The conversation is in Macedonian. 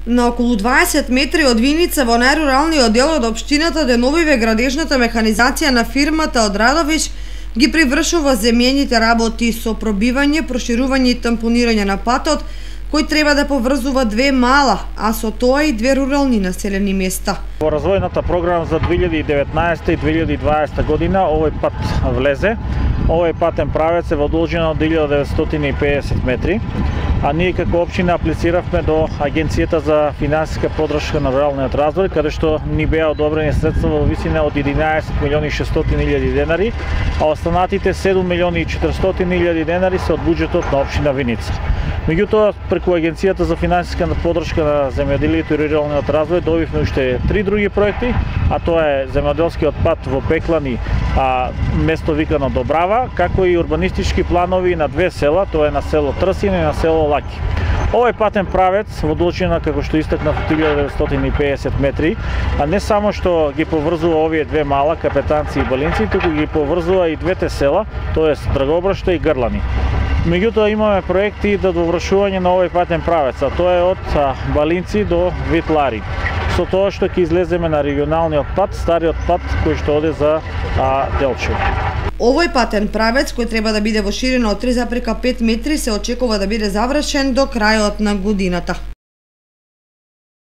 На околу 20 метри од Виница во најруралниот дел од општината деновиве градежната механизација на фирмата од Радовиш ги привршува земјените работи со пробивање, проширување и тампонирање на патот, кој треба да поврзува две мала, а со тоа и две рурални населени места. Во развојната програма за 2019 и 2020 година овој пат влезе. Овој патен правец е во должина од 1950 метри, а ние како општина аплициравме до Агенцијата за финансиска поддршка на руралниот развој, каде што ни беа одобрени средства во висина од 11.600.000 денари, а останатите 7.400.000 денари се од буџетот на општина Виница. Меѓутоа, преку Агенцијата за финансиска поддршка на земјоделието и руралниот развој добивме уште 3 други проекти, а тоа е земјоделскиот пат во Пеклани, место викано Добрава, како и урбанистички планови на две села, тоа е на село Трсин и на село Лаки. Овој патен правец во должина, како што истакнав, 1950 метри, а не само што ги поврзува овие две мала, Капетанци и Балинци, туку ги поврзува и двете села, тоа е Драгобрашта и Грлани. Меѓутоа имаме проекти до довршување на овој патен правец, а тоа е од Балинци до Витлари. Со тоа што ќе излеземе на регионалниот пат, стариот пат кој што оде за Делчево. Овој патен правец, кој треба да биде во ширина од 3,5 метри, се очекува да биде завршен до крајот на годината.